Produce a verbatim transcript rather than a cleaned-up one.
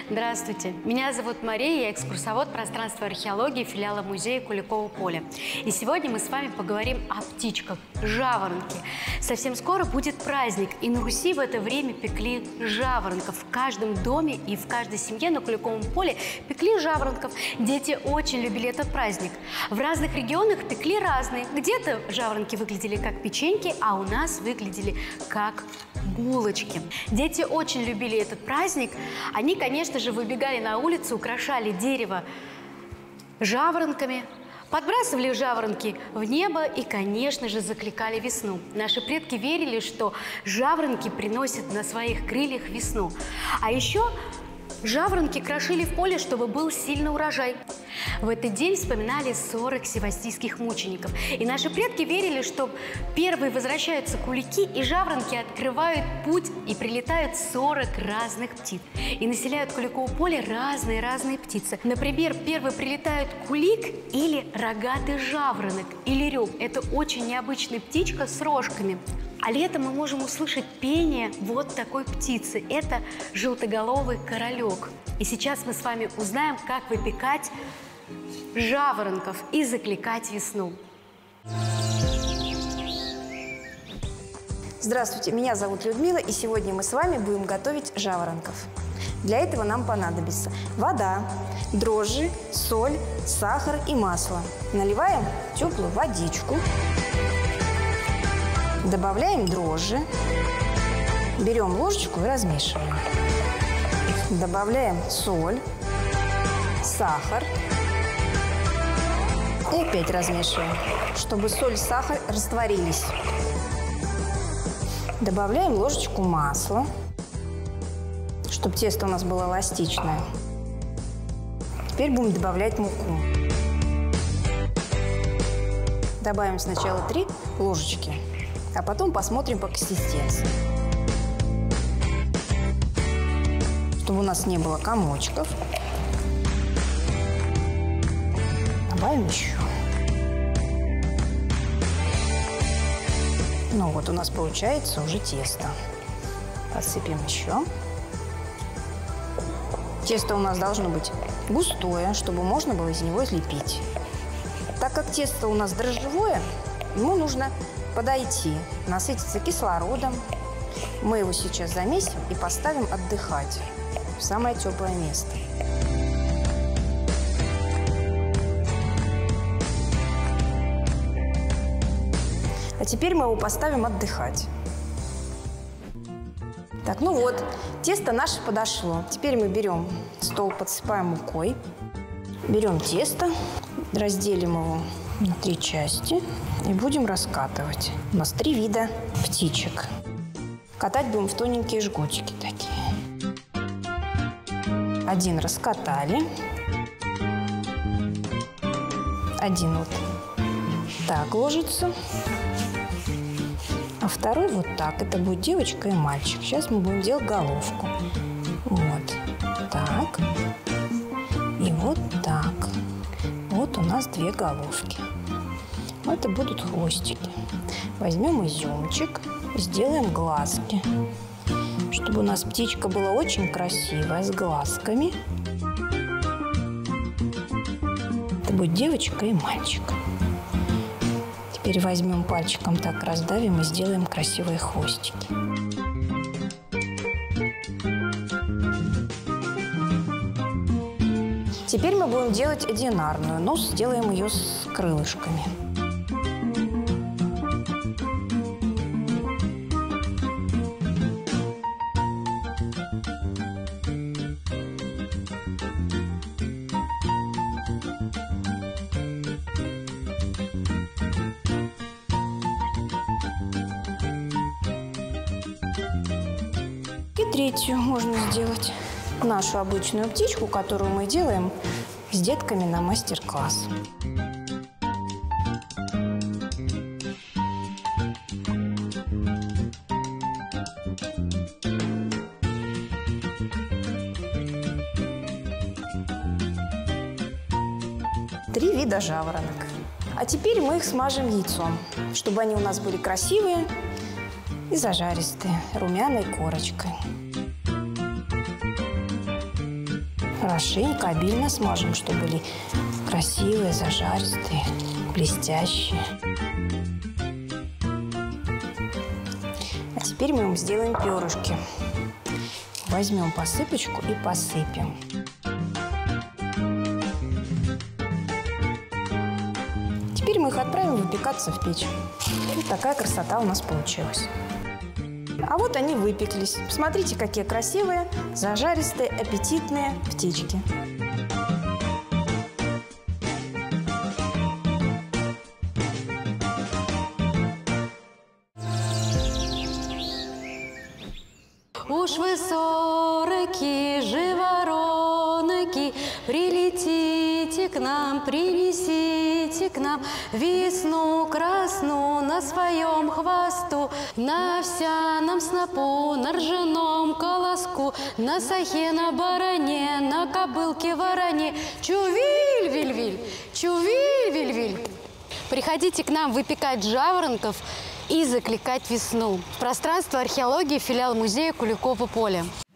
Здравствуйте, меня зовут Мария, я экскурсовод пространства археологии филиала музея Куликово поле. И сегодня мы с вами поговорим о птичках, жаворонке. Совсем скоро будет праздник, и на Руси в это время пекли жаворонков. В каждом доме и в каждой семье на Куликовом поле пекли жаворонков. Дети очень любили этот праздник. В разных регионах пекли разные. Где-то жаворонки выглядели как печеньки, а у нас выглядели как булочки. Дети очень любили этот праздник. Они, конечно же, выбегали на улицу, украшали дерево жаворонками, подбрасывали жаворонки в небо и, конечно же, закликали весну. Наши предки верили, что жаворонки приносят на своих крыльях весну. А еще жаворонки крошили в поле, чтобы был сильный урожай. В этот день вспоминали сорок севастийских мучеников. И наши предки верили, что первые возвращаются кулики, и жаворонки открывают путь, и прилетают сорок разных птиц. И населяют Куликово поле разные-разные птицы. Например, первые прилетают кулик или рогатый жаворонок, или рёв. Это очень необычная птичка с рожками. А летом мы можем услышать пение вот такой птицы. Это желтоголовый королек. И сейчас мы с вами узнаем, как выпекать жаворонков и закликать весну. Здравствуйте, меня зовут Людмила, и сегодня мы с вами будем готовить жаворонков. Для этого нам понадобится вода, дрожжи, соль, сахар и масло. Наливаем теплую водичку. Добавляем дрожжи, берем ложечку и размешиваем. Добавляем соль, сахар и опять размешиваем, чтобы соль и сахар растворились. Добавляем ложечку масла, чтобы тесто у нас было эластичное. Теперь будем добавлять муку. Добавим сначала три ложечки. А потом посмотрим по консистенции. Чтобы у нас не было комочков. Добавим еще. Ну вот у нас получается уже тесто. Посыпем еще. Тесто у нас должно быть густое, чтобы можно было из него слепить. Так как тесто у нас дрожжевое, ему нужно подойти, насытиться кислородом. Мы его сейчас замесим и поставим отдыхать в самое теплое место. А теперь мы его поставим отдыхать. Так, ну вот, тесто наше подошло. Теперь мы берем стол, подсыпаем мукой. Берем тесто, разделим его на три части и будем раскатывать. У нас три вида птичек. Катать будем в тоненькие жгутики такие. Один раскатали. Один вот так ложится. А второй вот так. Это будет девочка и мальчик. Сейчас мы будем делать головку. Вот так. И вот так. Вот у нас две головки. Это будут хвостики. Возьмем изюмчик, сделаем глазки, чтобы у нас птичка была очень красивая, с глазками. Это будет девочка и мальчик. Теперь возьмем пальчиком, так раздавим и сделаем красивые хвостики. Теперь мы будем делать одинарную, но сделаем ее с крылышками. И третью можно сделать. Нашу обычную птичку, которую мы делаем с детками на мастер-класс. Три вида жаворонок. А теперь мы их смажем яйцом, чтобы они у нас были красивые и зажаристые, румяной корочкой. хорошенько, обильно смажем, чтобы были красивые, зажаристые, блестящие. А теперь мы им сделаем перышки. Возьмем посыпочку и посыпем. Теперь мы их отправим выпекаться в печь. Вот такая красота у нас получилась. А вот они выпеклись. Посмотрите, какие красивые, зажаристые, аппетитные птички. Уж вы сороки, живороноки, прилетите к нам, принесите к нам весну красну на своем хвосту, на овсяном снопу, на ржаном колоску, на сахе, на баране, на кобылке вороне. Чувиль-виль-виль, чувиль-виль-виль. Приходите к нам выпекать жаворонков и закликать весну. Пространство археологии, филиал музея Куликово поле.